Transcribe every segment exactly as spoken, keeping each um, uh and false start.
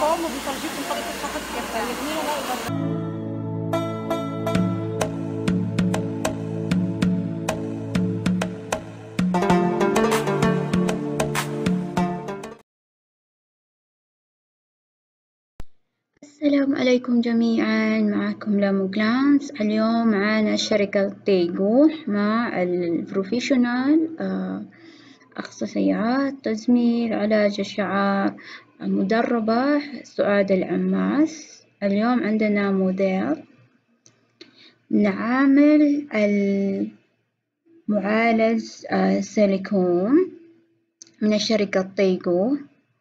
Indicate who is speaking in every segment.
Speaker 1: فوم وبيفرجيكم طريقة الخط كيف يمين ولا يبرد.
Speaker 2: السلام عليكم جميعا، معكم لامو جلانس. اليوم معنا شركة تيجو مع البروفيشنال أخصائيات تجميل علاج الشعر مدربة سعاد العماس. اليوم عندنا موديل نعامل المعالج سيليكون من شركة تيجو.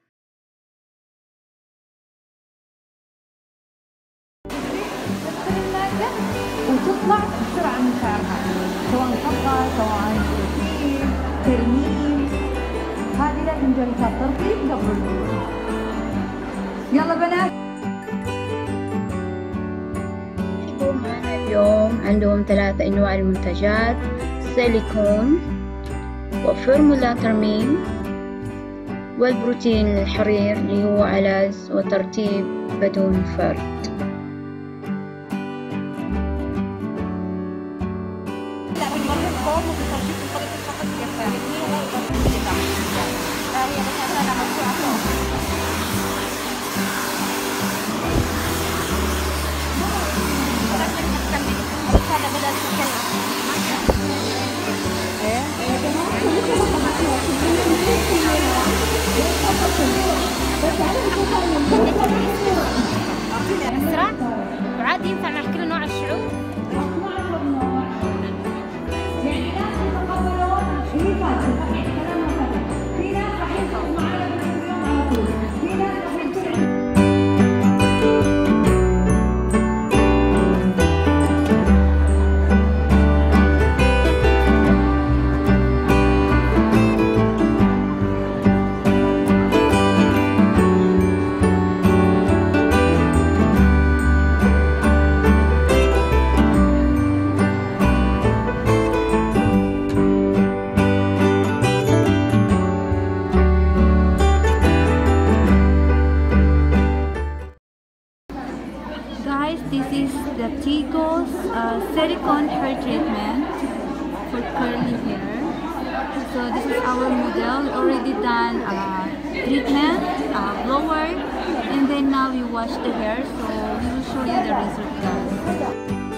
Speaker 1: وتطلع بسرعة من شعرها، سواء حقة سواء ترتيب ترميم. هذه لازم جلسات ترطيب قبل الوضوء. يلا بنات.
Speaker 2: معنا اليوم عندهم ثلاثة أنواع المنتجات: سيليكون وفورمولا ترميم والبروتين الحرير اللي هو علاج وترطيب بدون فرد.
Speaker 3: أسرع وعادي ينفع مع كل نوع الشعور.
Speaker 1: يعني ناس يتقبلون في فرق، يعني كلام فرق. في ناس راح يدخلوا معنا باليوم على طول، في ناس راح يدخلوا.
Speaker 3: Guys, this is the Tigo's uh, silicone hair treatment for curly hair. So this is our model. We already done uh, treatment, uh, blower, and then now we wash the hair. So we will show you the result, guys.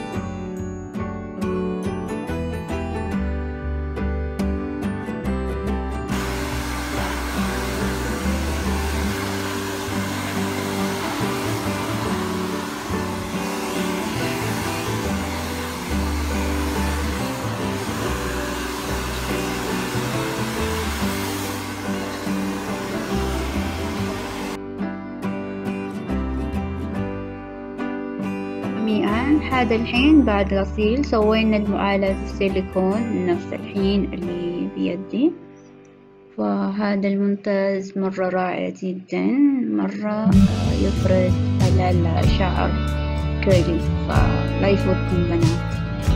Speaker 2: جميعا هذا الحين بعد غسيل سوينا المعالج السيليكون نفس الحين اللي بيدي. فهذا المنتج مرة رائع جدا، مرة يفرد على الشعر كيرلي، فلا يفوتكم بنات.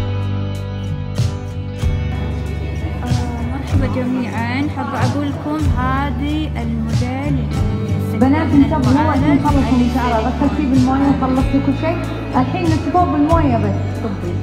Speaker 3: مرحبا جميعا، حابة أقول لكم هذه الموديل.
Speaker 1: بنات انتبهوا الحين خلصوا من شعرها، غسلتيه بالمويه وخلصتي كل شيء، الحين نسيبوه بالمويه بس. طبي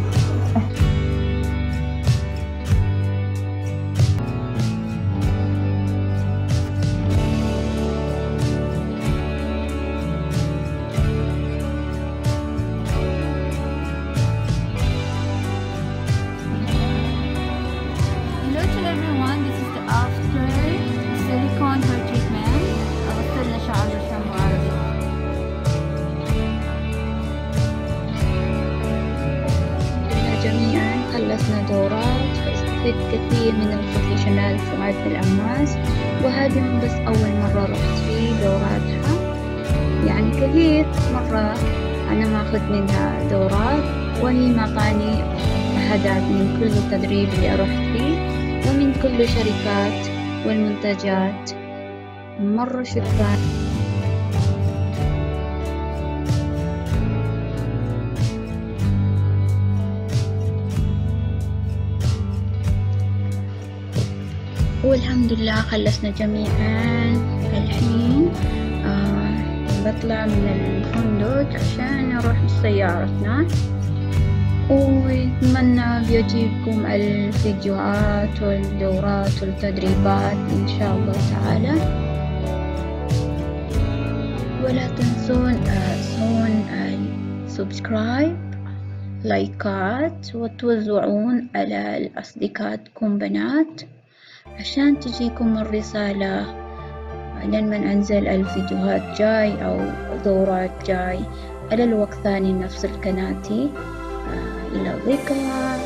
Speaker 3: Hello to everyone, this is the after silicone hair treatment. غسلنا شعر بشامبو عربي.
Speaker 2: جميعا خلصنا دورات، فاستفدت كثير من البروفيشنال سعاد العماس، وهذه مو بس أول مرة رحت في دوراتها، يعني كثير مرة أنا ماخذ منها دورات، وهي معطاني شهادات من كل التدريب اللي أروح فيه ومن كل الشركات والمنتجات. مرة شكرا. والحمد لله خلصنا جميعا الحين. آه بطلع من الفندق عشان أروح بسيارتنا، ويتمنى بيعجبكم الفيديوهات والدورات والتدريبات إن شاء الله تعالى. ولا تنسون تسوون سبسكرايب، لايكات، وتوزعون على أصدقائكم بنات عشان تجيكم الرسالة لما ننزل الفيديوهات جاي أو دورات جاي على الوقت ثاني نفس القناتي. إلى اللقاء.